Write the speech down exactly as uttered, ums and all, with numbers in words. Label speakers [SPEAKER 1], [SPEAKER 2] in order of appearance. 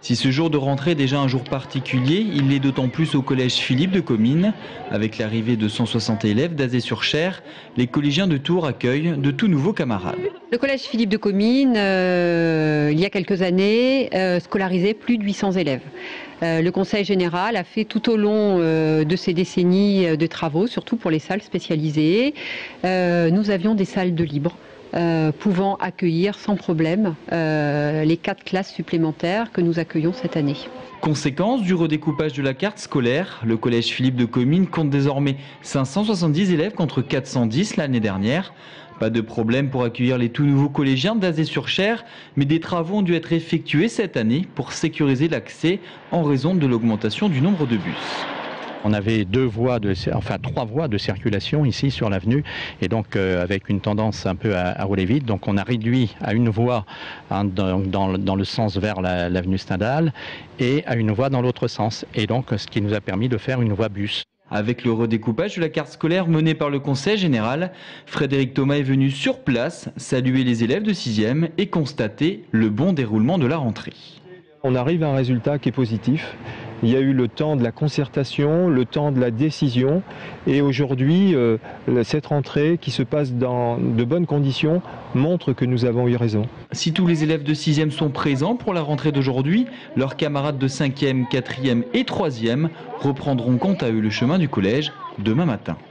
[SPEAKER 1] Si ce jour de rentrée est déjà un jour particulier, il l'est d'autant plus au collège Philippe de Comines. Avec l'arrivée de cent soixante élèves d'Azay-sur-Cher, les collégiens de Tours accueillent de tout nouveaux camarades.
[SPEAKER 2] Le collège Philippe de Comines, euh, il y a quelques années, euh, scolarisait plus de huit cents élèves. Euh, le conseil général a fait tout au long euh, de ces décennies de travaux, surtout pour les salles spécialisées. Euh, nous avions des salles de libre. Euh, pouvant accueillir sans problème euh, les quatre classes supplémentaires que nous accueillons cette année.
[SPEAKER 1] Conséquence du redécoupage de la carte scolaire, le collège Philippe de Comines compte désormais cinq cent soixante-dix élèves contre quatre cent dix l'année dernière. Pas de problème pour accueillir les tout nouveaux collégiens d'Azay-sur-Cher, mais des travaux ont dû être effectués cette année pour sécuriser l'accès en raison de l'augmentation du nombre de bus.
[SPEAKER 3] On avait deux voies, de, enfin trois voies de circulation ici sur l'avenue, et donc euh, avec une tendance un peu à, à rouler vite. Donc on a réduit à une voie hein, dans, dans, dans le sens vers l'avenue la, Stendhal et à une voie dans l'autre sens. Et donc ce qui nous a permis de faire une voie bus.
[SPEAKER 1] Avec le redécoupage de la carte scolaire mené par le conseil général, Frédéric Thomas est venu sur place saluer les élèves de sixième et constater le bon déroulement de la rentrée.
[SPEAKER 4] On arrive à un résultat qui est positif. Il y a eu le temps de la concertation, le temps de la décision, et aujourd'hui, euh, cette rentrée qui se passe dans de bonnes conditions montre que nous avons eu raison.
[SPEAKER 1] Si tous les élèves de sixième sont présents pour la rentrée d'aujourd'hui, leurs camarades de cinquième, quatrième et troisième reprendront quant à eux le chemin du collège demain matin.